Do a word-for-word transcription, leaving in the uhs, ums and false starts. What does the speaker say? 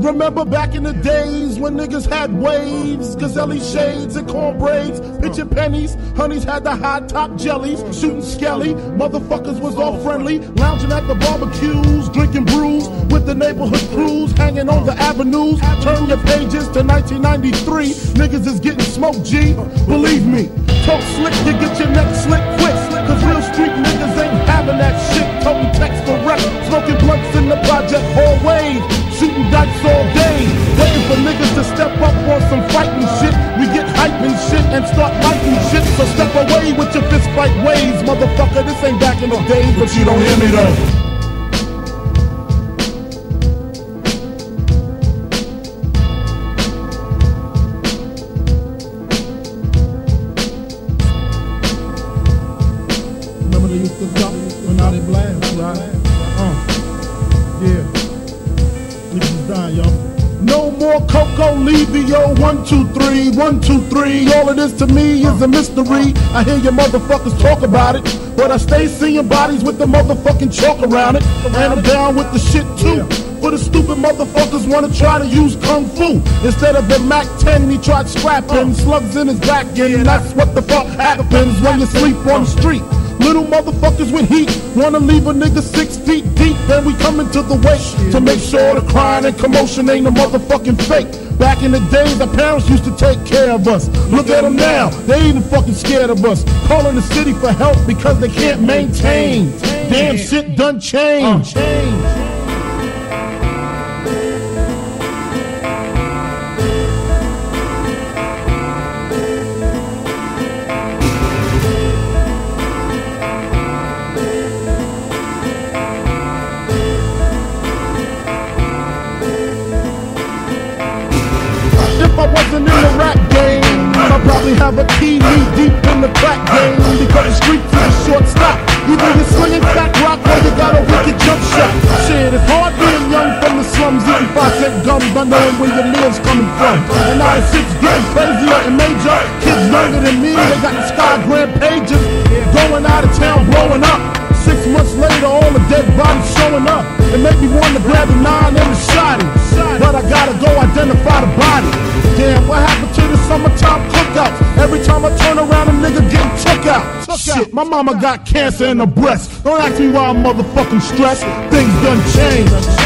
Remember back in the days when niggas had waves, Gazelle shades and corn braids, pitching pennies, honeys had the high top jellies, shooting skelly, motherfuckers was all friendly, lounging at the barbecues, drinking brews with the neighborhood crews, hanging on the avenues. Turn your pages to nineteen ninety-three, niggas is getting smoked, G. Believe me, talk slick, you get your neck slick quick, cause real street niggas ain't having that shit. Toting text for rep, smoking blunts in the project hallways, shooting dice all day, waiting for niggas to step up on some fighting shit. We get hype and shit and start lighting shit, so step away with your fist fight ways, motherfucker. This ain't back in the days, but you don't hear me though. They used to drop, but now they blast, right? Uh, yeah. Niggas is dying, y'all. No more Coco Levio, one, two, three, one, two, three. All of this to me is a mystery. I hear your motherfuckers talk about it, but I stay seeing bodies with the motherfucking chalk around it. And I'm down with the shit too. For the stupid motherfuckers wanna try to use Kung Fu instead of the Mac ten, he tried scrapping slugs in his back, and that's what the fuck happens when you sleep on the street. Little motherfuckers with heat wanna leave a nigga six feet deep. Then we come into the wake to make sure the crying and commotion ain't a motherfucking fake. Back in the days, our parents used to take care of us. Look at them now, they even fucking scared of us. Calling the city for help because they can't maintain. Damn shit done changed. If I wasn't in the rap game, I'd probably have a T V deep in the crack game, because the streets is a short stop. Either you're slinging fat rock or you got a wicked jump shot. Shit, it's hard being young from the slums, eating five cent gums, not knowing where your meal's coming from. And now the shit's getting crazier and major. Kids younger than me, they got the Sky Grand pages, going out of town, blowing up. Six months later, all the dead bodies showing up. It made me want to grab the nine and the shotty, but I gotta go identify the body. Damn, what happened to the summertime cookouts? Every time I turn around, a nigga getting took out. Took Shit, out. My mama got cancer in her breast. Don't ask me why I'm motherfucking stressed. Things done changed.